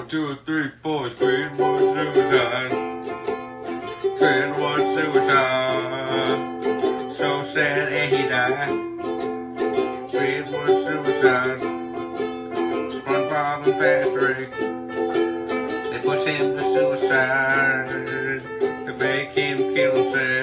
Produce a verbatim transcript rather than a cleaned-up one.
One, two, three, four, Squidward suicide. Squidward suicide. So sad and he died. Squidward suicide. SpongeBob and Patrick, they push him to suicide to make him kill himself.